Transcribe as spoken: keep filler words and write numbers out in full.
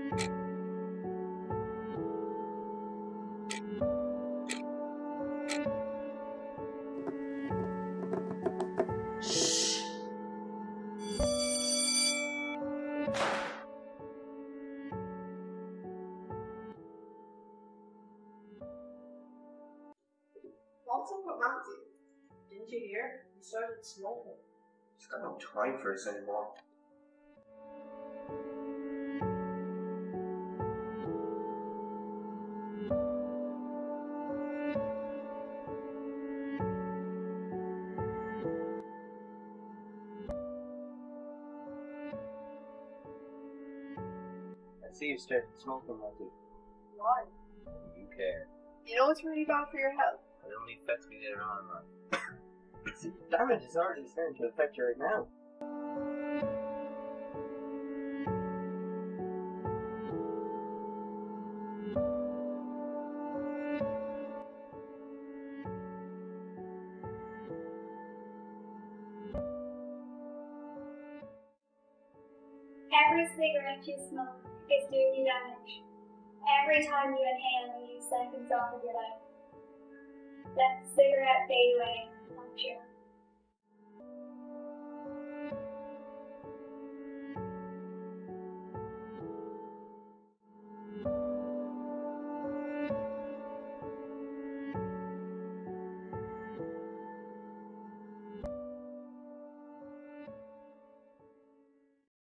What's up with Matthew? Didn't you hear? He started smoking. He's got no time for us anymore. I see you started smoking, Matthew. Why? You care. You know it's really bad for your health. It only affects me later on, man. See, the damage is already starting to affect you right now. Every cigarette you smoke is doing you damage. Every time you inhale, you use seconds off of your life. Let the cigarette fade away, I'm sure.